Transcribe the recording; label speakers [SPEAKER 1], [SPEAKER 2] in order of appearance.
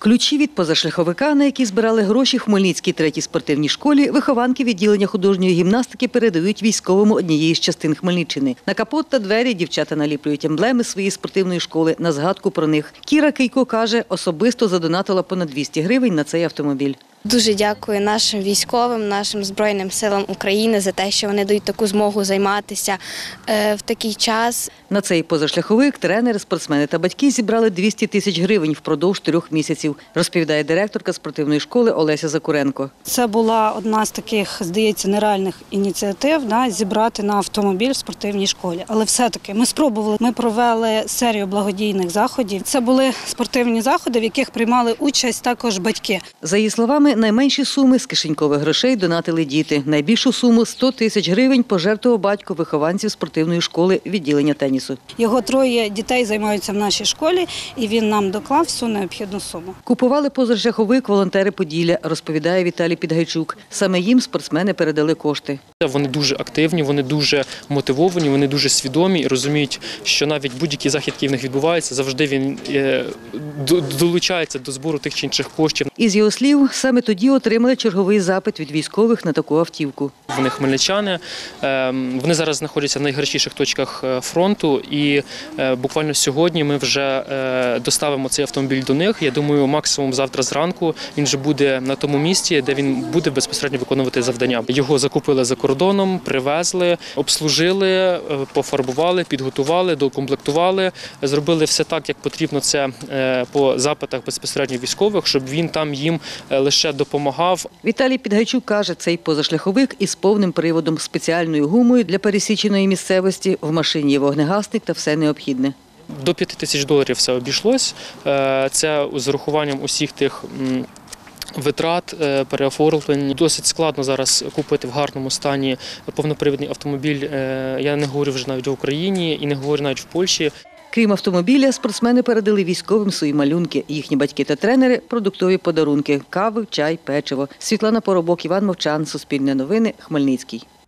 [SPEAKER 1] Ключі від позашляховика, на які збирали гроші в Хмельницькій 3-й спортивній школі, вихованки відділення художньої гімнастики передають військовому однієї з частин Хмельниччини. На капот та двері дівчата наліплюють емблеми своєї спортивної школи на згадку про них. Кіра Кийко каже, особисто задонатила понад 200 гривень на цей автомобіль.
[SPEAKER 2] Дуже дякую нашим військовим, нашим Збройним силам України за те, що вони дають таку змогу займатися в такий час.
[SPEAKER 1] На цей позашляховик тренери, спортсмени та батьки зібрали 200 тисяч гривень впродовж 3 місяців, розповідає директорка спортивної школи Олеся Закуренко.
[SPEAKER 3] Це була одна з таких, здається, нереальних ініціатив зібрати на автомобіль в спортивній школі. Але все-таки ми спробували, ми провели серію благодійних заходів. Це були спортивні заходи, в яких приймали участь також батьки.
[SPEAKER 1] За її словами, найменші суми з кишенькових грошей донатили діти. Найбільшу суму – 100 тисяч гривень пожертвував батько вихованців спортивної школи відділення тенісу.
[SPEAKER 3] Його 3 дітей займаються в нашій школі, і він нам доклав всю необхідну суму.
[SPEAKER 1] Купували позашляховик волонтери Поділля, розповідає Віталій Підгайчук. Саме їм спортсмени передали кошти.
[SPEAKER 4] Вони дуже активні, вони дуже мотивовані, вони дуже свідомі і розуміють, що навіть будь-який захід, який в них відбувається, завжди він долучається до збору тих чи інших коштів.
[SPEAKER 1] Із його слів, саме тоді отримали черговий запит від військових на таку автівку.
[SPEAKER 4] Вони хмельничани, вони зараз знаходяться в найгарячіших точках фронту і буквально сьогодні ми вже доставимо цей автомобіль до них. Я думаю, максимум завтра зранку він вже буде на тому місці, де він буде безпосередньо виконувати завдання. Його закупили за кордоном, привезли, обслужили, пофарбували, підготували, доукомплектували, зробили все так, як потрібно це по запитах безпосередньо військових, щоб він там їм лише допомагав.
[SPEAKER 1] Віталій Підгайчук каже, цей позашляховик із повним приводом, спеціальною гумою для пересіченої місцевості, в машині є вогнегасник та все необхідне.
[SPEAKER 4] До $5 тисяч все обійшлось. Це з урахуванням усіх тих витрат, переоформлень. Досить складно зараз купити в гарному стані повнопривідний автомобіль. Я не говорю вже навіть в Україні і не говорю навіть в Польщі.
[SPEAKER 1] Крім автомобіля, спортсмени передали військовим свої малюнки. Їхні батьки та тренери – продуктові подарунки – кави, чай, печиво. Світлана Поробок, Іван Мовчан, Суспільне новини, Хмельницький.